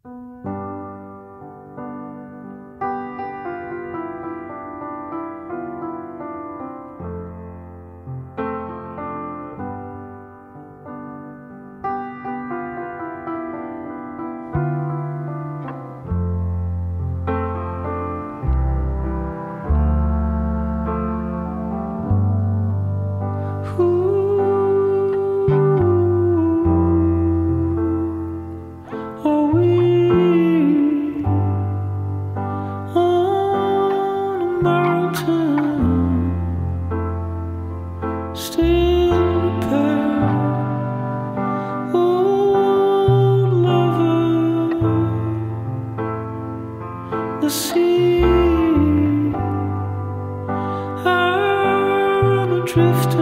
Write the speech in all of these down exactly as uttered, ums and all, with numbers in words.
The sea, I'm adrift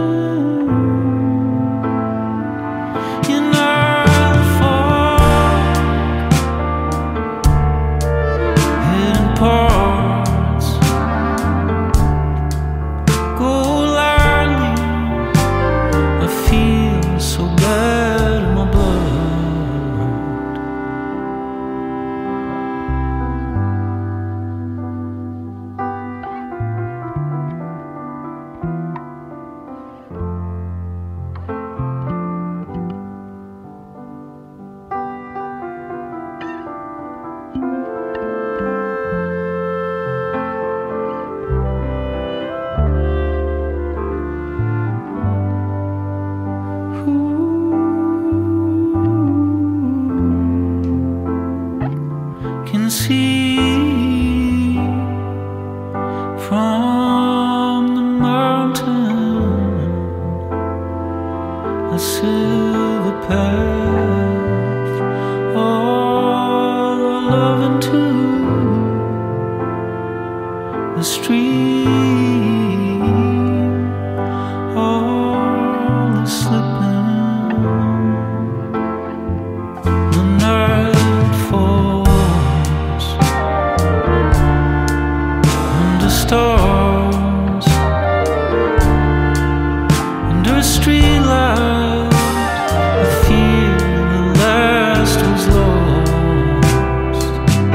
in our fog, hidden parts go lightly. I feel so bad in my blood. Can see from the mountain a silver path, all are loving to the stream, all is slipping. The night falls under stars, under a streetlight. I feel the last was lost.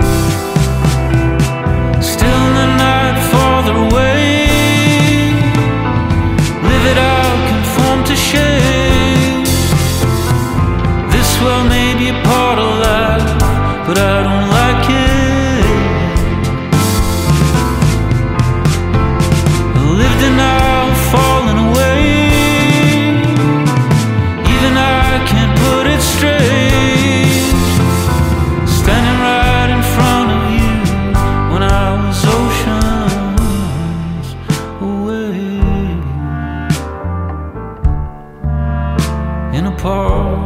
Still in the night, farther away, live it out, conform to shade. This world may be a part of life, but I don't like it. Lived and now falling away. Even I can't put it straight. Standing right in front of you when I was oceans away and apart.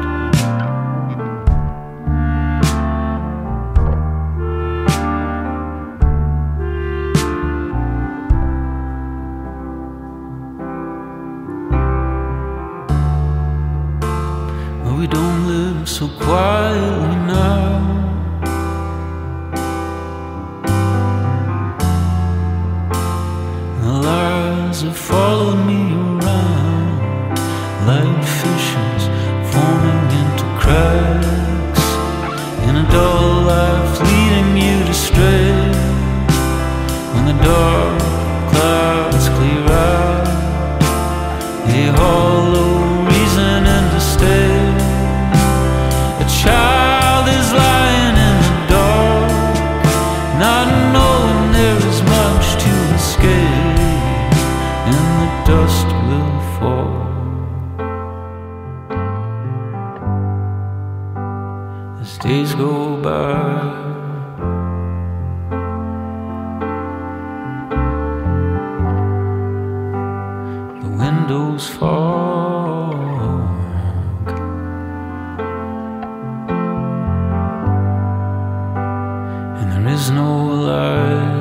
We don't live so quietly now. The lies have followed me around like fissures forming into cracks in a dull life, leading you to stray. When the dark clouds clear out, they hollow reason into stay. A child is lying in the dark, not knowing there is much to escape, and the dust will fall as days go by. The windows fog, and there is no light.